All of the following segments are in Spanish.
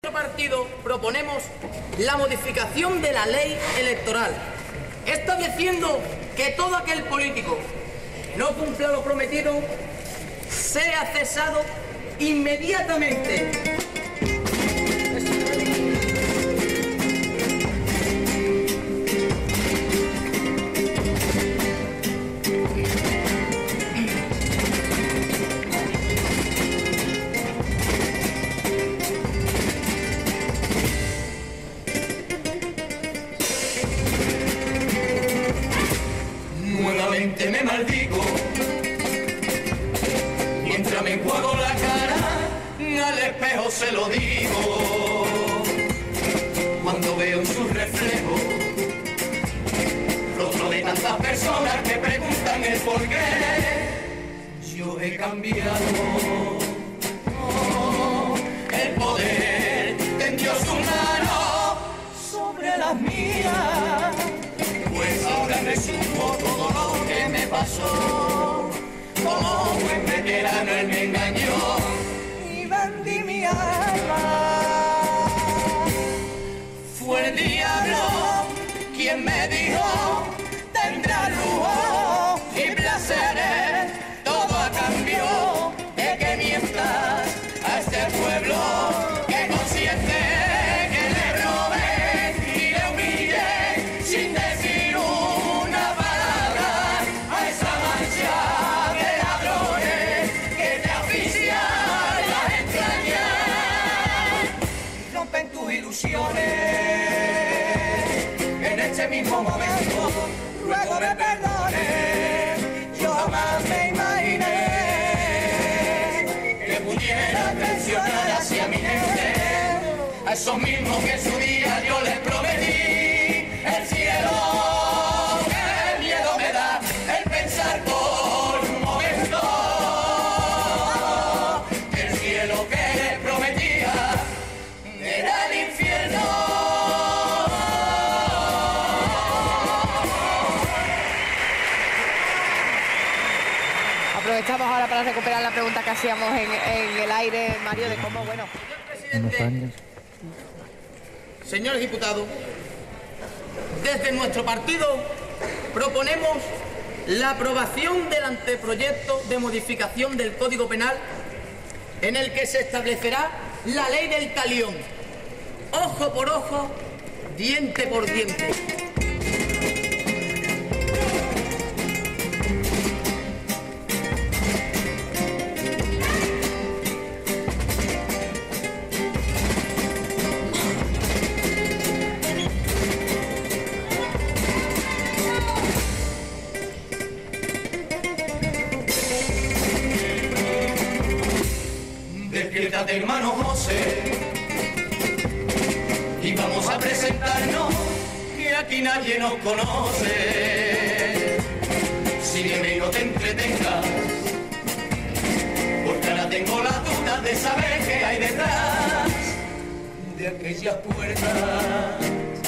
Partido proponemos la modificación de la ley electoral, estableciendo que todo aquel político que no cumpla lo prometido sea cesado inmediatamente. Nuevamente me maldigo mientras me enjuago la cara, al espejo se lo digo. Cuando veo en su reflejo rostro de tantas personas que preguntan el por qué, yo he cambiado. El poder tendió su mano sobre las mías. Pues ahora resumo todo lo que me pasó. Como buen veterano él me engañó y vendí mi alma. Fue el diablo quien me dijo: tendrá lujo y placeres, todo a cambio de que mientas a este pueblo que consiente que le robe y le humille sin decir una palabra a esa mancha de ladrones que te asfixia las entrañas y rompen tus ilusiones. En este mismo momento ruego me perdones, yo jamás me imaginé que pudiera traicionar hacia mi gente, a esos mismos que en su día yo les prometí el cielo. Qué miedo me da el pensar por un momento que el cielo que les prometía era el infierno. Aprovechamos ahora para recuperar la pregunta que hacíamos en el aire, Mario, de cómo, bueno... Señor presidente, señores diputados, desde nuestro partido proponemos la aprobación del anteproyecto de modificación del Código Penal en el que se establecerá la ley del talión, ojo por ojo, diente por diente. Despiértate, hermano José, y vamos a presentarnos, que aquí nadie nos conoce. Sígueme y no te entretengas, porque ahora tengo la duda de saber qué hay detrás de aquellas puertas.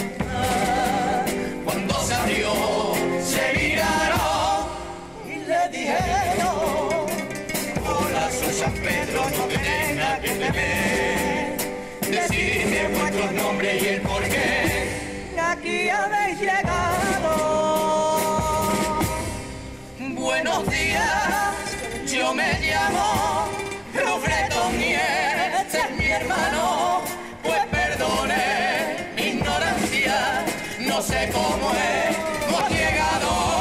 Cuando se abrió, se miraron y le dijeron: hola, soy San Pedro, no te tengas que temer. Decidme vuestros nombres y el porqué. Aquí habéis llegado. Buenos días, yo me llamo Rufretón y este es mi hermano. Pues perdone mi ignorancia, no sé cómo hemos llegado.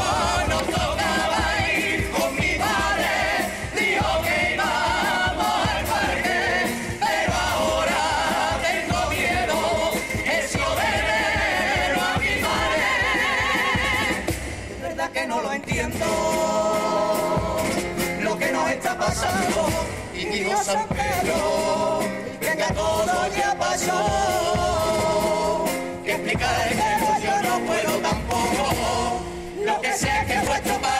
Lo que nos está pasando, y digo San Pedro, que ya todo ya pasó. Que explicar que yo no puedo tampoco, lo que sé es que vuestro padre